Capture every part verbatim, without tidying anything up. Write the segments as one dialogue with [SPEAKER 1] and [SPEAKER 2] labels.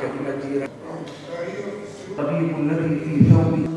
[SPEAKER 1] كلمة طبيب الذي في ثوبه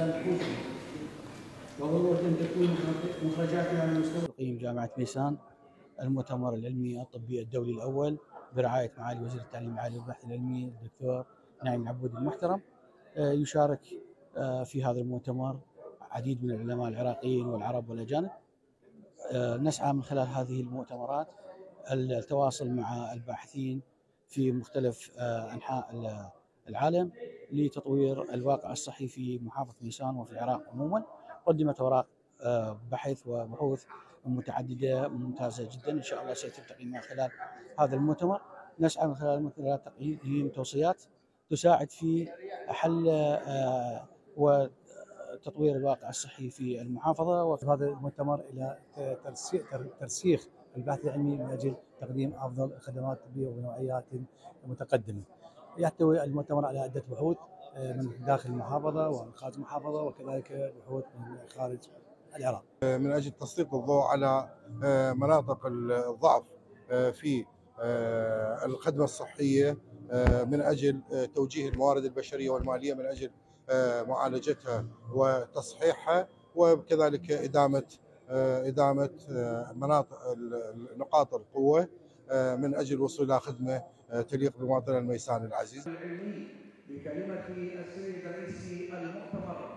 [SPEAKER 2] وضرورة أن تكون مخرجاتنا على مستوى تقييم جامعة ميسان المؤتمر العلمي الطبي الدولي الأول برعاية معالي وزير التعليم العالي والبحث العلمي الدكتور نايم العبودي المحترم. يشارك في هذا المؤتمر عديد من العلماء العراقيين والعرب والأجانب. نسعى من خلال هذه المؤتمرات التواصل مع الباحثين في مختلف أنحاء العالم لتطوير الواقع الصحي في محافظة ميسان وفي العراق عموما. قدمت أوراق بحث وبحوث متعددة ممتازة جدا، إن شاء الله سيتم تقييمها خلال هذا المؤتمر. نسعى من خلال المؤتمر تقييم توصيات تساعد في حل وتطوير الواقع الصحي في المحافظة.
[SPEAKER 3] وفي هذا المؤتمر إلى ترسيخ البحث العلمي من أجل تقديم أفضل الخدمات الطبية وبنوعيات متقدمة. يحتوي المؤتمر على عدة بحوث من داخل المحافظة ومن خارج المحافظة، وكذلك بحوث من خارج العراق،
[SPEAKER 4] من أجل تسليط الضوء على مناطق الضعف في الخدمة الصحية، من أجل توجيه الموارد البشرية والمالية من أجل معالجتها وتصحيحها، وكذلك إدامة إدامة مناطق نقاط القوة من أجل الوصول إلى خدمة تليق بمواطننا الميساني العزيز.
[SPEAKER 1] بكلمة السيد رئيس المؤتمر